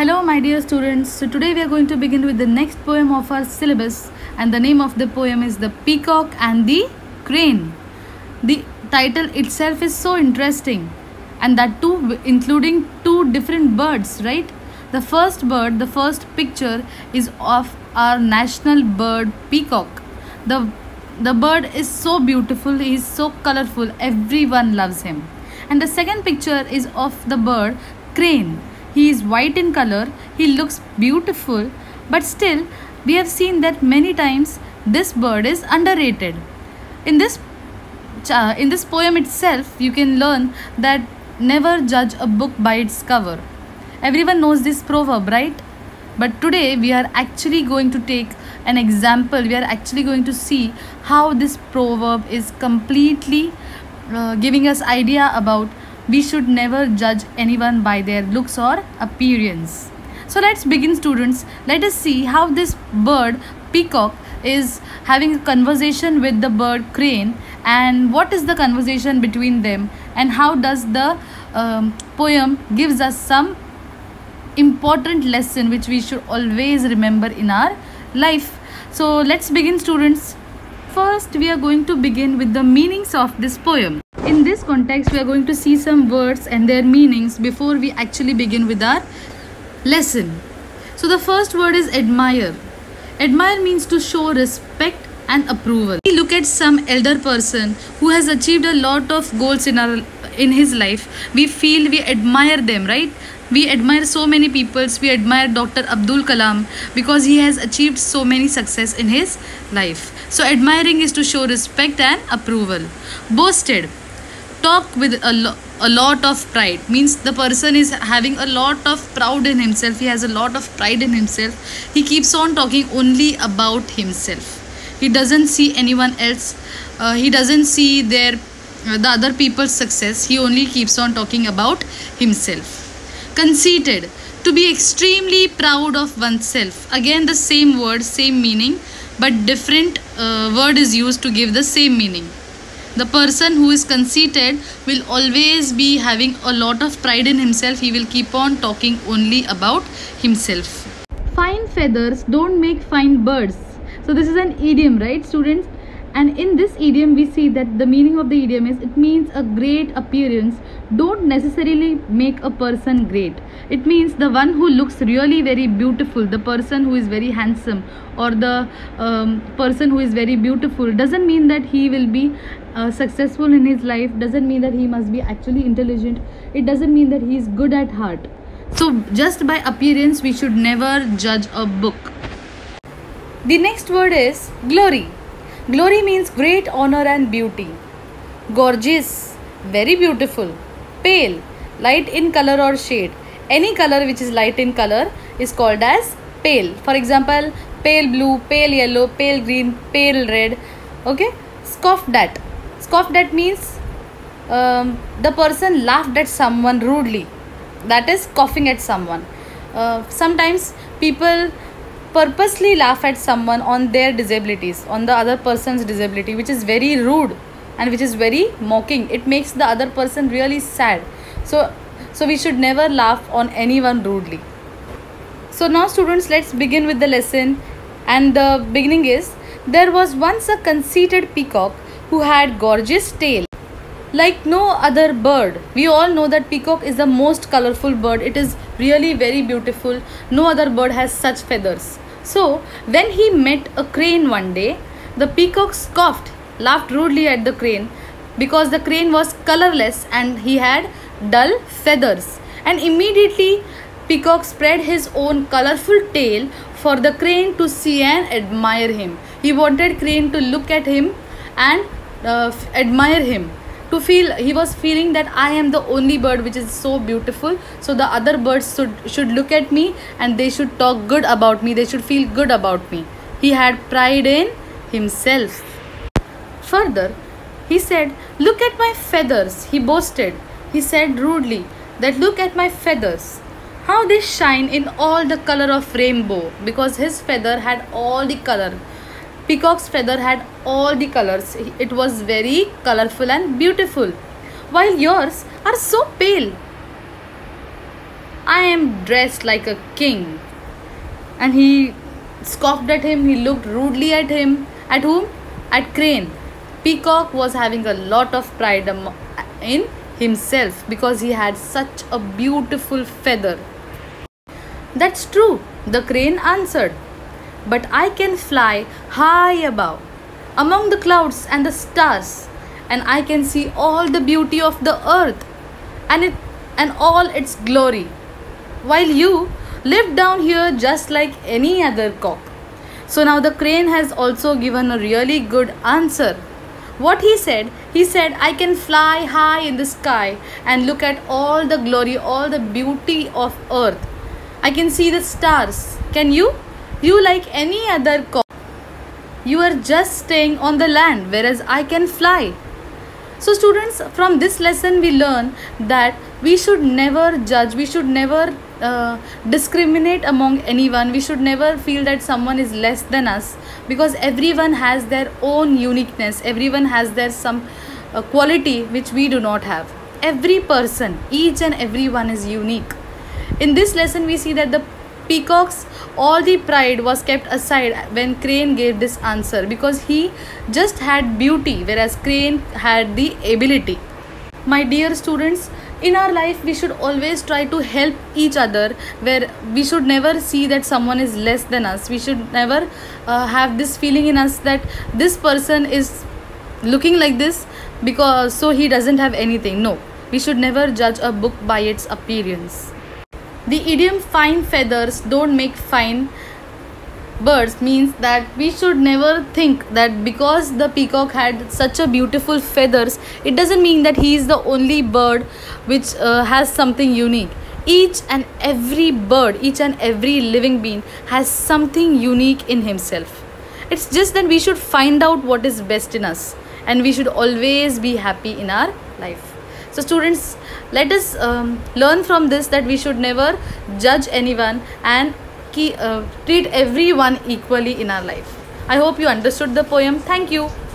Hello, my dear students. So, today we are going to begin with the next poem of our syllabus, and the name of the poem is The Peacock and the Crane. The title itself is so interesting, and that too including two different birds, right? The first bird, the first picture is of our national bird, peacock. The bird is so beautiful, he is so colorful, everyone loves him. And the second picture is of the bird, crane. He is white in color, he looks beautiful, but still we have seen that many times this bird is underrated. In this poem itself, you can learn that never judge a book by its cover. Everyone knows this proverb, right? But today we are actually going to take an example. We are actually going to see how this proverb is completely giving us idea about we should never judge anyone by their looks or appearance. So let's begin, students. Let us see how this bird peacock is having a conversation with the bird crane, and what is the conversation between them, and how does the poem gives us some important lesson which we should always remember in our life. So let's begin, students. First, we are going to begin with the meanings of this poem. In this context, we are going to see some words and their meanings before we actually begin with our lesson. So the first word is admire. Admire means to show respect and approval. We look at some elder person who has achieved a lot of goals in his life. We admire them, right? We admire so many people. We admire Dr. Abdul Kalam because he has achieved so many success in his life. So admiring is to show respect and approval. Boasted, talk with a lot of pride, means the person is having a lot of proud in himself. He has a lot of pride in himself. He keeps on talking only about himself. He doesn't see anyone else. He doesn't see the other people's success. He only keeps on talking about himself. Conceited, to be extremely proud of oneself. Again the same word, same meaning, but different word is used to give the same meaning. The person who is conceited will always be having a lot of pride in himself. He will keep on talking only about himself. Fine feathers don't make fine birds. So this is an idiom, right, students? And in this idiom we see that the meaning of the idiom is, it means a great appearance don't necessarily make a person great. It means the one who looks really very beautiful, the person who is very handsome, or the person who is very beautiful, doesn't mean that he will be successful in his life, doesn't mean that he must be actually intelligent, it doesn't mean that he is good at heart. So just by appearance we should never judge a book. The next word is glory. Glory means great honor and beauty. Gorgeous, very beautiful. Pale, light in color or shade. Any color which is light in color is called as pale. For example, pale blue, pale yellow, pale green, pale red. Okay. Scoffed at. Scoffed at means the person laughed at someone rudely. That is scoffing at someone. Sometimes people purposely laugh at someone on their disabilities, on the other person's disability, which is very rude and which is very mocking. It makes the other person really sad. So we should never laugh on anyone rudely. So now, students, let's begin with the lesson. And the beginning is, there was once a conceited peacock who had gorgeous tail like no other bird. We all know that peacock is the most colorful bird. It is really very beautiful. No other bird has such feathers. So when he met a crane one day, the peacock scoffed, laughed rudely at the crane because the crane was colorless and he had dull feathers. And immediately peacock spread his own colorful tail for the crane to see and admire him. He wanted crane to look at him and admire him. He was feeling that I am the only bird which is so beautiful, so the other birds should look at me and they should talk good about me, they should feel good about me. He had pride in himself. Further, he said, look at my feathers. He boasted. He said rudely that look at my feathers, how they shine in all the color of rainbow, because his feather had all the color. Peacock's feather had all the colors. It was very colorful and beautiful, while yours are so pale. I am dressed like a king. And he scoffed at him, he looked rudely at him. At whom? At Crane. Peacock was having a lot of pride in himself because he had such a beautiful feather. That's true, the Crane answered. But I can fly high above, among the clouds and the stars, and I can see all the beauty of the earth and all its glory, while you live down here just like any other cock. So now the Crane has also given a really good answer. What he said, I can fly high in the sky and look at all the glory, all the beauty of earth. I can see the stars. Can you? You, like any other cock, you are just staying on the land, whereas I can fly. So students, from this lesson we learn that we should never judge, we should never discriminate among anyone, we should never feel that someone is less than us, because everyone has their own uniqueness, everyone has their some quality which we do not have. Every person, each and everyone is unique. In this lesson we see that the peacock's all the pride was kept aside when Crane gave this answer, because he just had beauty whereas Crane had the ability. My dear students, in our life we should always try to help each other, where we should never see that someone is less than us. We should never have this feeling in us that this person is looking like this because so he doesn't have anything. No, we should never judge a book by its appearance. The idiom fine feathers don't make fine birds means that we should never think that because the peacock had such a beautiful feathers, it doesn't mean that he is the only bird which has something unique. Each and every bird, each and every living being has something unique in himself. It's just that we should find out what is best in us, and we should always be happy in our life. So students, let us learn from this that we should never judge anyone and treat everyone equally in our life. I hope you understood the poem. Thank you.